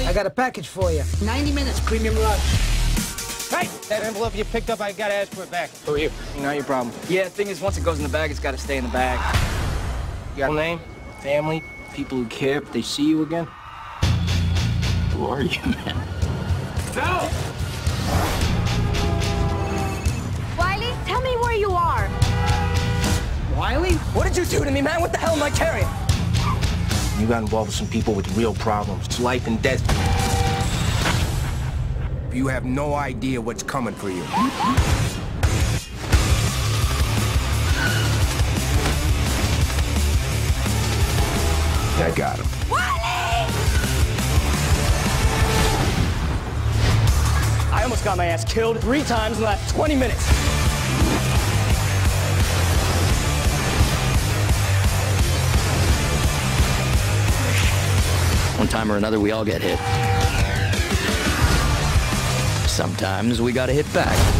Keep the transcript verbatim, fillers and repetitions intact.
I got a package for you. ninety minutes, premium rush. Hey, that envelope you picked up, I gotta ask for it back. Who are you? Not your problem. Yeah, the thing is, once it goes in the bag, it's got to stay in the bag. You got a name, family, people who care if they see you again? Who are you, man? No! Wiley, tell me where you are. Wiley? What did you do to me, man? What the hell am I carrying? You got involved with some people with real problems. It's life and death. You have no idea what's coming for you. I got him. Wiley! I almost got my ass killed three times in the last twenty minutes. One time or another, we all get hit. Sometimes we gotta hit back.